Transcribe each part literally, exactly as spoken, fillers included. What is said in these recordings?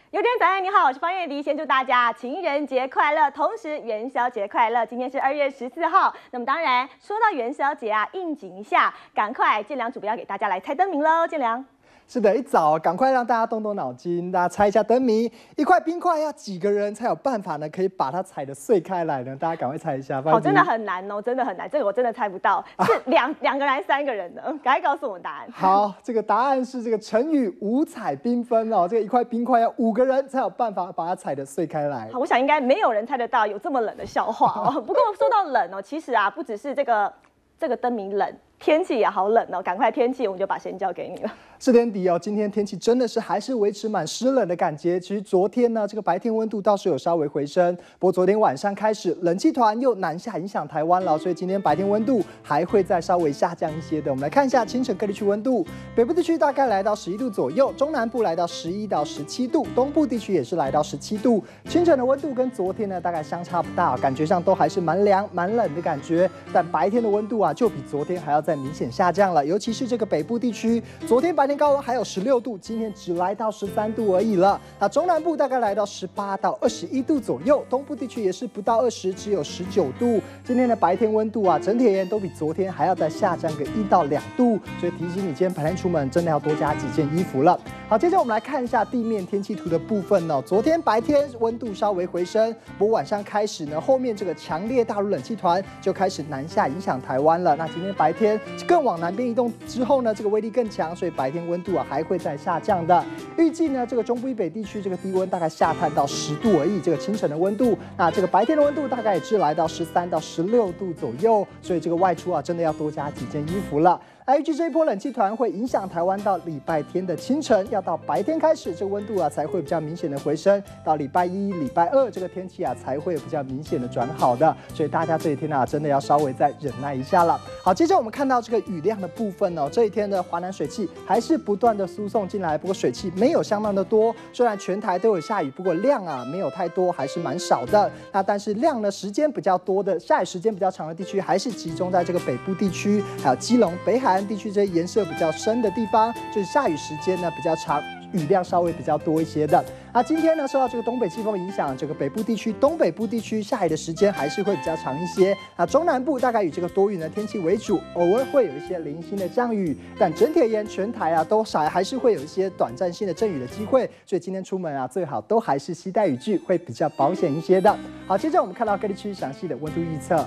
有点早安，你好，我是方月迪，先祝大家情人节快乐，同时元宵节快乐。今天是二月十四号，那么当然说到元宵节啊，应景一下，赶快建良主编要给大家来猜灯谜喽，建良。 是的，一早赶快让大家动动脑筋，大家猜一下灯谜。一块冰块要几个人才有办法呢？可以把它踩得碎开来呢？大家赶快猜一下。 哦，真的很难哦，真的很难，这个我真的猜不到，是两两个人还是三个人呢？赶快告诉我们答案。 好，这个答案是这个成语五彩缤纷哦。这个一块冰块要五个人才有办法把它踩得碎开来。 好，我想应该没有人猜得到有这么冷的笑话哦。不过说到冷哦，其实啊，不只是这个这个灯谜冷。 天气也好冷哦，赶快天气我们就把时间交给你了。 是天迪哦，今天天气真的是还是维持蛮湿冷的感觉。其实昨天呢，这个白天温度倒是有稍微回升，不过昨天晚上开始冷气团又南下影响台湾了，所以今天白天温度还会再稍微下降一些的。我们来看一下清晨各地区温度，北部地区大概来到十一度左右，中南部来到十一到十七度，东部地区也是来到十七度。清晨的温度跟昨天呢大概相差不大，感觉上都还是蛮凉蛮冷的感觉，但白天的温度啊就比昨天还要再明显下降了，尤其是这个北部地区，昨天白天高温还有十六度，今天只来到十三度而已了。那中南部大概来到十八到二十一度左右，东部地区也是不到二十，只有十九度。今天的白天温度啊，整体而言都比昨天还要再下降个一到两度，所以提醒你今天白天出门真的要多加几件衣服了。好，接着我们来看一下地面天气图的部分哦。昨天白天温度稍微回升，不过晚上开始呢，后面这个强烈大陆冷气团就开始南下影响台湾了。那今天白天更往南边移动之后呢，这个威力更强，所以白天温度啊还会再下降的。预计呢，这个中部以北地区这个低温大概下探到十度而已，这个清晨的温度，那这个白天的温度大概也是来到十三到十六度左右，所以这个外出啊真的要多加几件衣服了。 预计这一波冷气团会影响台湾到礼拜天的清晨，要到白天开始，这个温度啊才会比较明显的回升。到礼拜一、礼拜二，这个天气啊才会比较明显的转好的。所以大家这一天啊，真的要稍微再忍耐一下了。好，接着我们看到这个雨量的部分哦，这一天的华南水汽还是不断的输送进来，不过水汽没有相当的多。虽然全台都有下雨，不过量啊没有太多，还是蛮少的。那但是量呢，时间比较多的，下雨时间比较长的地区，还是集中在这个北部地区，还有基隆、北海岸 地区这些颜色比较深的地方，就是下雨时间呢比较长，雨量稍微比较多一些的。那今天呢，受到这个东北季风影响，这个北部地区、东北部地区下雨的时间还是会比较长一些。那中南部大概以这个多云的天气为主，偶尔会有一些零星的降雨，但整体而言，全台啊都少还是会有一些短暂性的阵雨的机会。所以今天出门啊，最好都还是携带雨具，会比较保险一些的。好，接着我们看到各地区详细的温度预测。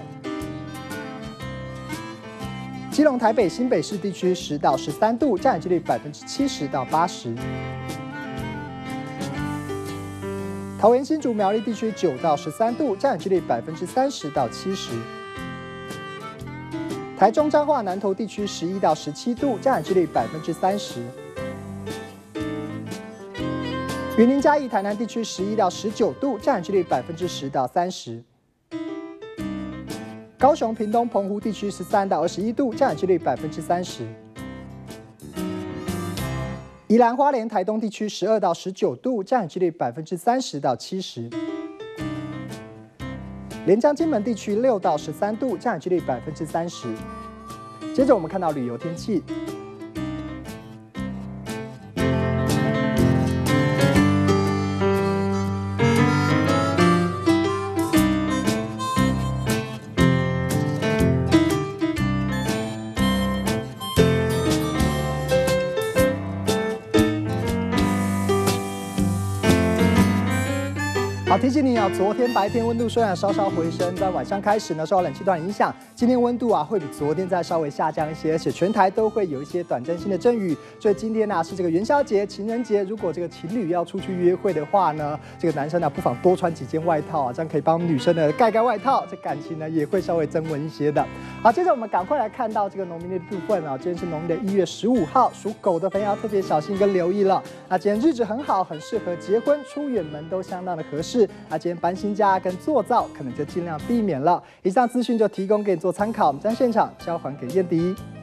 基隆、台北、新北市地区十到十三度，降雨几率百分之七十到八十。桃园、新竹、苗栗地区九到十三度，降雨几率百分之三十到七十。台中、彰化、南投地区十一到十七度，降雨几率百分之三十。云林、嘉义、台南地区十一到十九度，降雨几率百分之十到三十。 高雄、屏东、澎湖地区十三到二十一度，降雨几率百分之三十。宜兰花莲、台东地区十二到十九度，降雨几率百分之三十到七十。连江、金门地区六到十三度，降雨几率百分之三十。接着我们看到旅游天气。 好，提醒你啊，昨天白天温度虽然稍稍回升，但晚上开始呢，受到冷气团影响，今天温度啊会比昨天再稍微下降一些，而且全台都会有一些短暂性的阵雨。所以今天呢、啊、是这个元宵节、情人节，如果这个情侣要出去约会的话呢，这个男生呢、啊、不妨多穿几件外套啊，这样可以帮女生呢盖盖外套，这感情呢也会稍微增温一些的。好，接着我们赶快来看到这个农民历的部分啊，今天是农历的一月十五号，属狗的朋友要特别小心跟留意了。那今天日子很好，很适合结婚、出远门都相当的合适。那今天搬新家跟做灶可能就尽量避免了。以上资讯就提供给你做参考，我们将现场交还给燕迪。